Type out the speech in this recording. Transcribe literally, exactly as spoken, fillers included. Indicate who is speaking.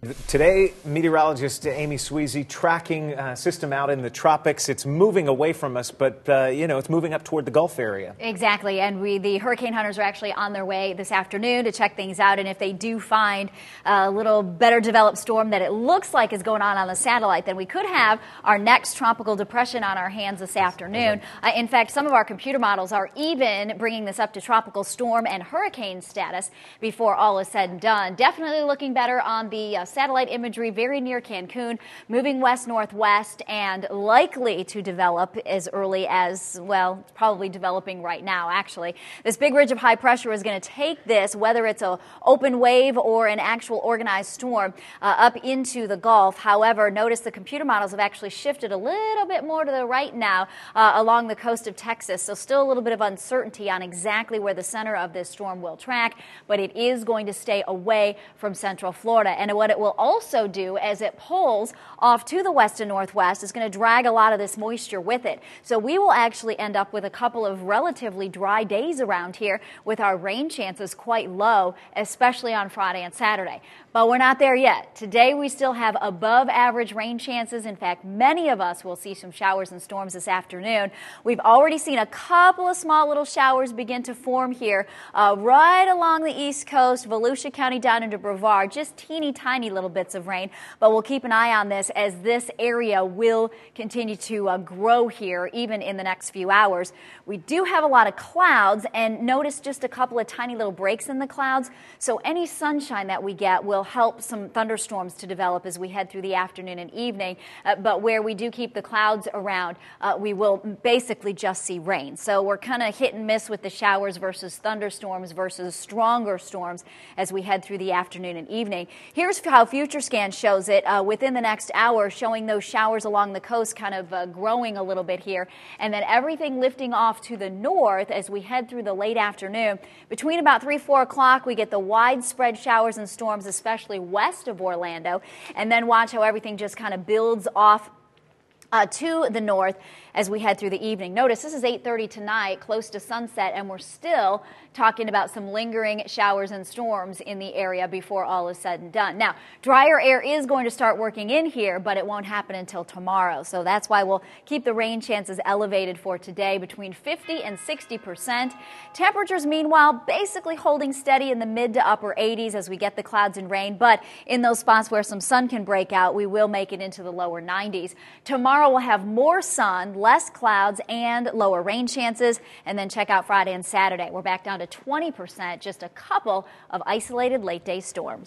Speaker 1: Today, meteorologist Amy Sweezey tracking a system out in the tropics. It's moving away from us, but, uh, you know, it's moving up toward the Gulf area.
Speaker 2: Exactly, and we, the hurricane hunters are actually on their way this afternoon to check things out, and if they do find a little better developed storm that it looks like is going on on the satellite, then we could have our next tropical depression on our hands this afternoon. Uh, in fact, some of our computer models are even bringing this up to tropical storm and hurricane status before all is said and done. Definitely looking better on the uh, satellite imagery very near Cancun, moving west-northwest and likely to develop as early as, well, it's probably developing right now, actually. This big ridge of high pressure is going to take this, whether it's an open wave or an actual organized storm, uh, up into the Gulf. However, notice the computer models have actually shifted a little bit more to the right now uh, along the coast of Texas, so still a little bit of uncertainty on exactly where the center of this storm will track, but it is going to stay away from central Florida. And what it will also do as it pulls off to the west and northwest is going to drag a lot of this moisture with it. So we will actually end up with a couple of relatively dry days around here with our rain chances quite low, especially on Friday and Saturday. But we're not there yet. Today we still have above average rain chances. In fact, many of us will see some showers and storms this afternoon. We've already seen a couple of small little showers begin to form here uh, right along the east coast, Volusia County down into Brevard, just teeny tiny little bits of rain. But we'll keep an eye on this as this area will continue to uh, grow here even in the next few hours. We do have a lot of clouds, and notice just a couple of tiny little breaks in the clouds. So any sunshine that we get will help some thunderstorms to develop as we head through the afternoon and evening. Uh, but where we do keep the clouds around, uh, we will basically just see rain. So we're kind of hit and miss with the showers versus thunderstorms versus stronger storms as we head through the afternoon and evening. Here's how Future Scan shows it uh, within the next hour, showing those showers along the coast kind of uh, growing a little bit here, and then everything lifting off to the north as we head through the late afternoon. Between about three, four o'clock, we get the widespread showers and storms, especially west of Orlando, and then watch how everything just kind of builds off Uh, to the north as we head through the evening. Notice this is eight thirty tonight, close to sunset, and we're still talking about some lingering showers and storms in the area before all is said and done. Now, drier air is going to start working in here, but it won't happen until tomorrow. So that's why we'll keep the rain chances elevated for today between fifty and sixty percent. Temperatures, meanwhile, basically holding steady in the mid to upper eighties as we get the clouds and rain, but in those spots where some sun can break out, we will make it into the lower nineties. Tomorrow we'll have more sun, less clouds, and lower rain chances. And then check out Friday and Saturday. We're back down to twenty percent, just a couple of isolated late day storms.